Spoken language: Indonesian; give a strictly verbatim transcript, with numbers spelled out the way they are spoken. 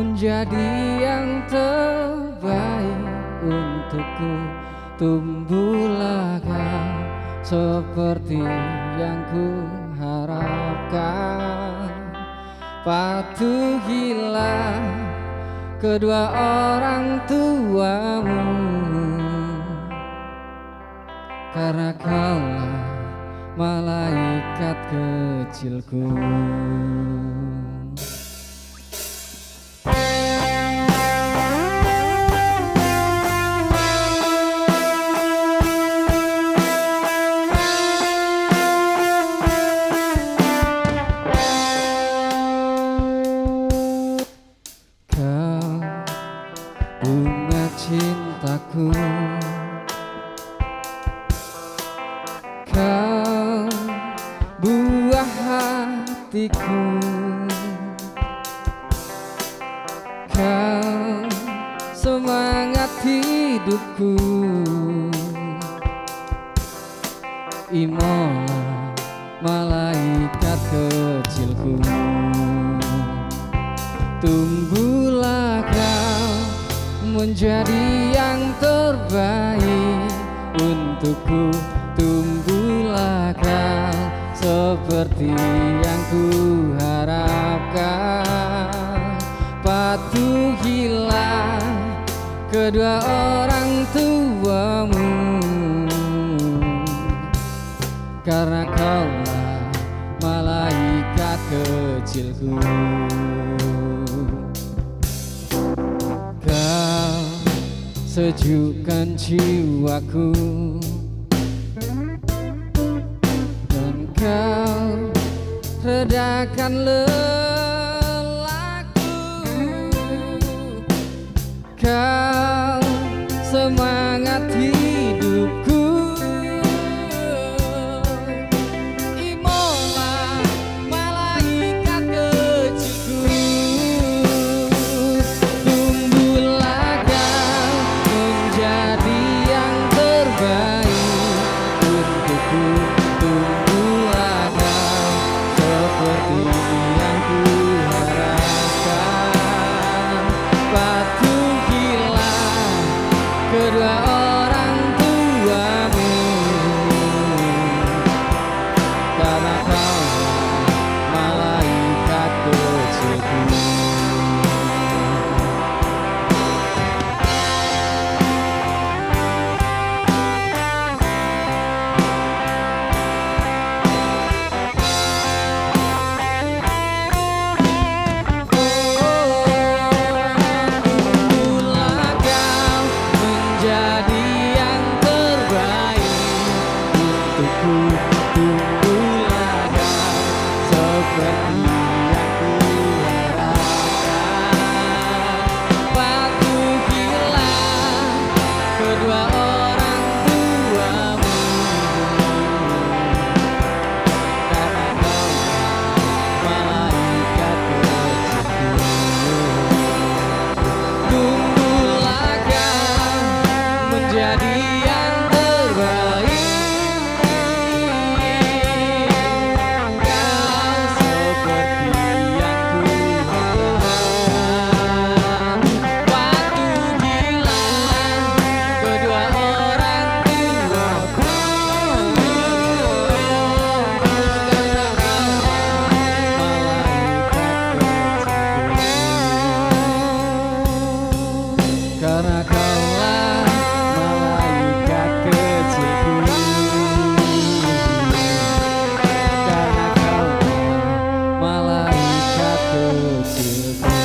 menjadi yang terbaik untukku. Tumbuhlah kau seperti yang ku harapkan. Patuhilah kedua orang tuamu, karena kaulah malaikat kecilku. Bunga cintaku, kau buah hatiku, kau semangat hidupku. Imola malaikat kecilku, tumbuhlah kau menjadi yang terbaik untukku. Tumbuhlah kau seperti yang ku harapkan. Patuhilah kedua orang tuamu, karena kaulah malaikat kecilku. Sejukkan jiwaku dan kau redakan lelahku. Kau semangat hidupku. Imola malaikat kecilku, tumbuhlah kau menjadi yang terbaik untukku. Tumbuhlah kau seperti yang ku harapkan. Patuhilah kedua orang tuamu, karena kaulah malaikat kecilku. Tumbuhlah kau seperti yang ku harapkan. Patuhilah kedua orang tuamu, karena kaulah malaikat kecilku. Tumbuhlah kau menjadi yang terbaik. Karena kaulah malaikat kecilku, karena kaulah malaikat kecilku.